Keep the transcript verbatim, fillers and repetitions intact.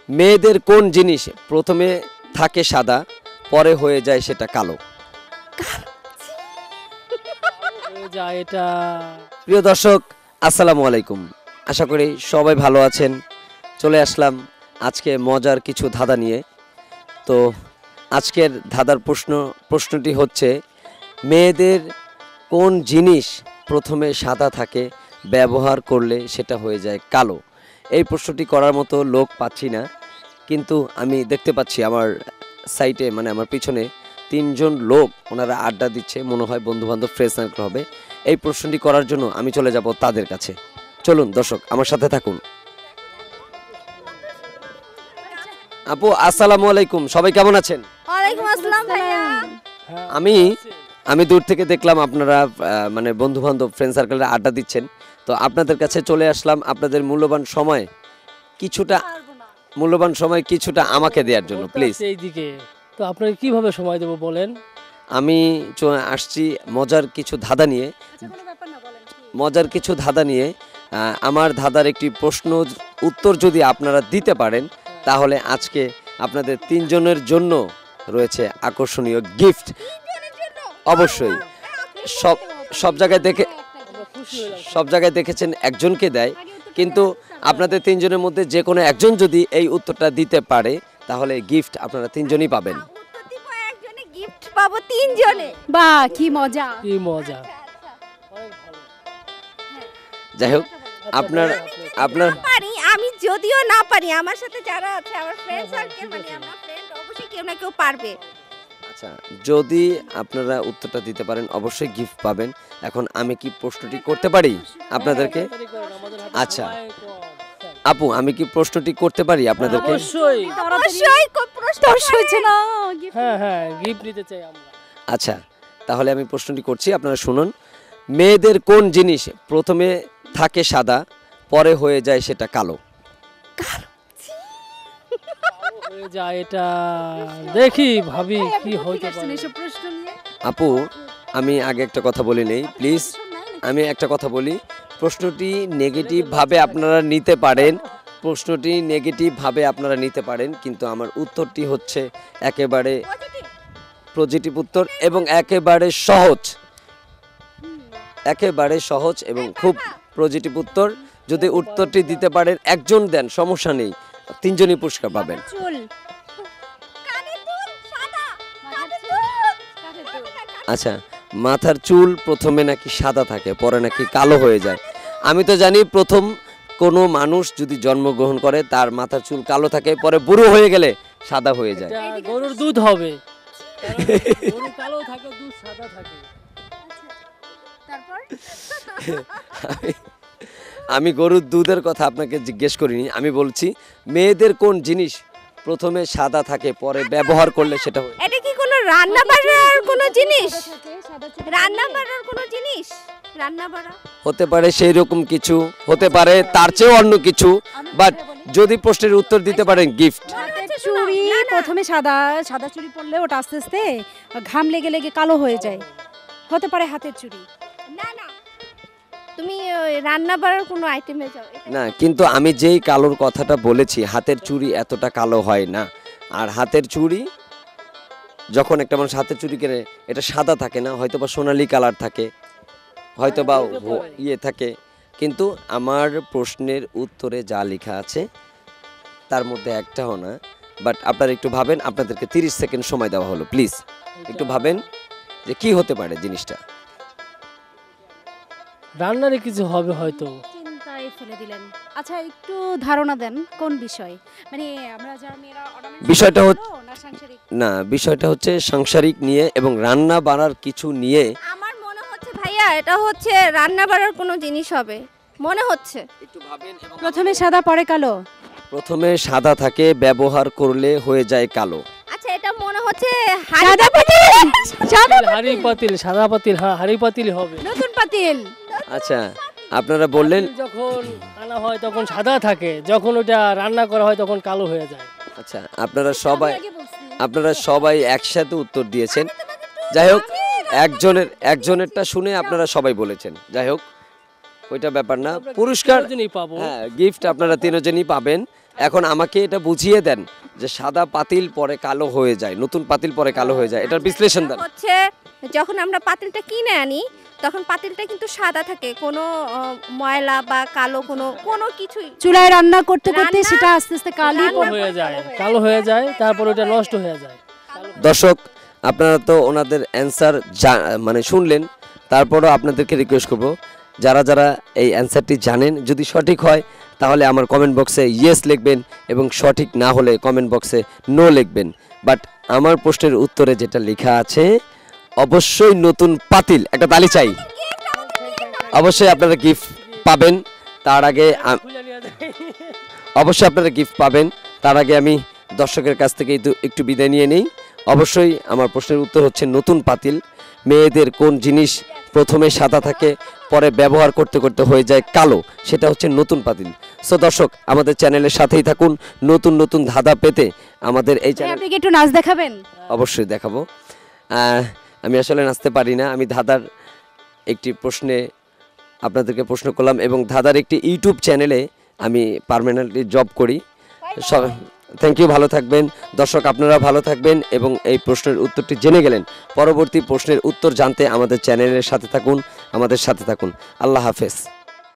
মেয়েদের কোন জিনিস প্রথমে থাকে সাদা পরে হয়ে যায় সেটা কালো? এটা প্রিয় দর্শক আসসালামু আলাইকুম, আশা করি সবাই ভালো আছেন। চলে আসলাম আজকে মজার কিছু ধাঁধা নিয়ে। তো আজকের ধাঁধার প্রশ্ন প্রশ্নটি হচ্ছে, মেয়েদের কোন জিনিস প্রথমে সাদা থাকে ব্যবহার করলে সেটা হয়ে যায় কালো? এই প্রশ্নটি করার মতো লোক পাচ্ছি না, কিন্তু আমি দেখতে পাচ্ছি আমার সাইটে মানে আমার পিছনে তিনজন লোক, ওনারা আড্ডা দিচ্ছে, মনে হয় বন্ধুবান্ধব ফ্রেন্ড সার্কেল হবে। এই প্রশ্নটি করার জন্য আমি চলে যাব তাদের কাছে। চলুন দর্শক আমার সাথে থাকুন। আপু আসসালামু আলাইকুম, সবাই কেমন আছেন? ওয়ালাইকুম আসসালাম ভাইয়া। আমি আমি দূর থেকে দেখলাম আপনারা মানে বন্ধু বান্ধব ফ্রেন্ড সার্কেলে আড্ডা দিচ্ছেন, তো আপনাদের কাছে চলে আসলাম আপনাদের মূল্যবান সময় কিছুটা মূল্যবান সময় কিছুটা আমাকে দেওয়ার জন্য প্লিজ। এইদিকে তো আপনাকে কিভাবে সময় দেব বলেন? আমি আসছি মজার কিছু ধাঁধা নিয়ে মজার কিছু ধাঁধা নিয়ে আমার ধাঁধার একটি প্রশ্ন উত্তর যদি আপনারা দিতে পারেন তাহলে আজকে আপনাদের তিনজনের জন্য রয়েছে আকর্ষণীয় গিফট। অবশ্যই সব সব জায়গায় দেখে সব জায়গায় দেখেছেন একজনকে দেয়, কিন্তু আপনাদের তিনজনের মধ্যে যে কোনো একজন যদি এই উত্তরটা দিতে পারে তাহলে গিফট আপনারা তিনজনই পাবেন। গিফট পাবো তিনজনে, বাহ কি মজা কি মজা। যাই হোক, আপনার আপনার পারি আমি যদিও না পারি, আমার সাথে যারা আছে আমার ফ্রেন্ড সার্কেল মানে আমরা ফ্রেন্ড, অবশ্যই কেউ না কেউ পারবে। আচ্ছা, যদি আপনারা উত্তরটা দিতে পারেন অবশ্যই গিফট পাবেন। এখন আমি কি প্রশ্নটি করতে পারি আপনাদেরকে? আচ্ছা আপু, আমি কি প্রশ্নটি করতে পারি আপনাদেরকে? অবশ্যই অবশ্যই প্রশ্ন হচ্ছে না, হ্যাঁ হ্যাঁ গিফট নিতে চাই আমরা। আচ্ছা তাহলে আমি প্রশ্নটি করছি, আপনারা শুনুন। মেয়েদের কোন জিনিস প্রথমে থাকে সাদা পরে হয়ে যায় সেটা কালো? হয়ে যায় এটা দেখি ভাবি কি হইতে পারে। আপু আমি আগে একটা কথা বলি নেই প্লিজ, আমি একটা কথা বলি। প্রশ্নটি নেগেটিভ ভাবে আপনারা নিতে পারেন, প্রশ্নটি নেগেটিভ ভাবে আপনারা নিতে পারেন, কিন্তু আমার উত্তরটি হচ্ছে একেবারে পজিটিভ উত্তর এবং একেবারে সহজ, একেবারে সহজ এবং খুব পজিটিভ উত্তর। যদি উত্তরটি দিতে পারেন, একজন দেন সমস্যা নেই, তিনজনই পুরস্কার পাবেন। আচ্ছা, মাথার চুল প্রথমে নাকি সাদা থাকে পরে নাকি কালো হয়ে যায়। আমি তো জানি প্রথম কোনো মানুষ যদি জন্মগ্রহণ করে তার মাথার চুল কালো থাকে, পরে বুড়ো হয়ে গেলে সাদা হয়ে যায়। গরুর দুধ হবে, গরু কালো থাকে দুধ সাদা থাকে। আমি গরুর দুধের কথা আপনাকে জিজ্ঞেস করিনি, আমি বলছি মেয়েদের কোন জিনিস প্রথমে সাদা থাকে পরে ব্যবহার করলে সেটা হয়। এটা কি কোনো রান্না বাড়ার কোনো জিনিস? রান্না বাড়ার কোনো জিনিস? রান্না বাড়া হতে পারে সেই রকম কিছু, হতে পারে তার চেয়েও অন্য কিছু, বাট যদি প্রশ্নের উত্তর দিতে পারেন গিফট। চুড়ি প্রথমে সাদা সাদা চুড়ি পরলে ওটা আস্তে আস্তে ঘাম লেগে লেগে কালো হয়ে যায়, হতে পারে হাতের চুড়ি। না না, তুমি রান্না বাড়ার কোনো আইটেমে যাও না, কিন্তু আমি যেই কালোর কথাটা বলেছি হাতের চুড়ি এতটা কালো হয় না। আর হাতের চুড়ি যখন একটা মানুষ হাতের চুড়ি কেনে এটা সাদা থাকে না, হয়তো বা সোনালি কালার থাকে, হয়তো বা ইয়ে থাকে, কিন্তু আমার প্রশ্নের উত্তরে যা লেখা আছে তার মধ্যে একটাও না। বাট আপনারা একটু ভাবেন, আপনাদেরকে তিরিশ সেকেন্ড সময় দেওয়া হলো, প্লিজ একটু ভাবেন যে কি হতে পারে জিনিসটা। রান্নারে কিছু হবে হয়তো, চিন্তায় ফেলে দিলেন। আচ্ছা একটু ধারণা দেন কোন বিষয়, মানে আমরা যারা মেয়েরা বিষয়টা হচ্ছে না সাংসারিক না, বিষয়টা হচ্ছে সাংসারিক নিয়ে এবং রান্না বাড়ার কিছু নিয়ে। আমার মনে হচ্ছে ভাইয়া এটা হচ্ছে রান্না বাড়ার কোনো জিনিস হবে মনে হচ্ছে। একটু ভাবেন। প্রথমে সাদা পরে কালো, প্রথমে সাদা থাকে ব্যবহার করলে হয়ে যায় কালো। আচ্ছা এটা মনে হচ্ছে সাদা পাতিল, সাদা হাড়ি পাতিল, সাদা পাতিল, হ্যাঁ হাড়ি পাতিল হবে, নতুন পাতিল। আচ্ছা আপনারা বললেন যখন আনা হয় তখন সাদা থাকে, যখন ওটা রান্না করা হয় তখন কালো হয়ে যায়। আচ্ছা আপনারা সবাই আপনারা সবাই একসাথে উত্তর দিয়েছেন। যাই হোক, একজনের একজনেরটা শুনে আপনারা সবাই বলেছেন। যাই হোক, ওইটা ব্যাপার না, পুরস্কার তিনজনই পাবো। হ্যাঁ গিফট আপনারা তিনজনই পাবেন। এখন আমাকে এটা বুঝিয়ে দেন যে সাদা পাতিল পরে কালো হয়ে যায়, নতুন পাতিল পরে কালো হয়ে যায়, এটার বিশ্লেষণ দেন। হচ্ছে যখন আমরা পাতিলটা কিনে আনি তখন পাতিলটা কিন্তু সাদা থাকে, কোনো আহ, ময়লা বা কালো কোনো কোনো কিছুই চুলায় রান্না করতে করতে রান্না- সেটা আস্তে আস্তে কালি রান্না- পড়ে হয়ে যায়, কালো হয়ে যায়, তারপর ওটা নষ্ট হয়ে যায়। দর্শক আপনারা তো ওনাদের অ্যান্সার মানে শুনলেন, তারপরও আপনাদেরকে রিকোয়েস্ট করব যারা যারা এই অ্যান্সারটি জানেন যদি সঠিক হয় তাহলে আমার কমেন্ট বক্সে ইয়েস লিখবেন এবং সঠিক না হলে কমেন্ট বক্সে নো লিখবেন। বাট আমার প্রশ্নের উত্তরে যেটা লেখা আছে অবশ্যই নতুন পাতিল, একটা তালি চাই, অবশ্যই আপনারা গিফট পাবেন। তার আগে আ- খুলে নিয়ে যায়। অবশ্যই আপনারা গিফট পাবেন। তার আগে আমি দর্শকের কাছ থেকে একটু একটু বিদায় নিয়ে নেই। অবশ্যই আমার প্রশ্নের উত্তর হচ্ছে নতুন পাতিল। মেয়েদের কোন জিনিস প্রথমে সাদা থাকে পরে ব্যবহার করতে করতে হয়ে যায় কালো, সেটা হচ্ছে নতুন পাতিল। সো দর্শক আমাদের চ্যানেলের সাথেই থাকুন, নতুন নতুন ধাঁধা পেতে আমাদের এই চ্যানেল আপনি কি একটু নাচ দেখাবেন? অবশ্যই দেখাবো। আহ, আমি আসলে নাচতে পারি না, আমি ধাঁধার একটি প্রশ্নে আপনাদেরকে প্রশ্ন করলাম এবং ধাঁধার একটি ইউটিউব চ্যানেলে আমি পার্মানেন্টলি জব করি। থ্যাংক ইউ, ভালো থাকবেন দর্শক, আপনারা ভালো থাকবেন এবং এই প্রশ্নের উত্তরটি জেনে গেলেন। পরবর্তী প্রশ্নের উত্তর জানতে আমাদের চ্যানেলের সাথে থাকুন, আমাদের সাথে থাকুন। আল্লাহ হাফেজ।